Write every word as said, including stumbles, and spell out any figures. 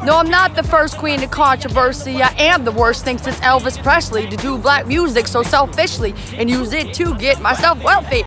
No, I'm not the first queen of controversy. I am the worst thing since Elvis Presley to do black music so selfishly and use it to get myself wealthy.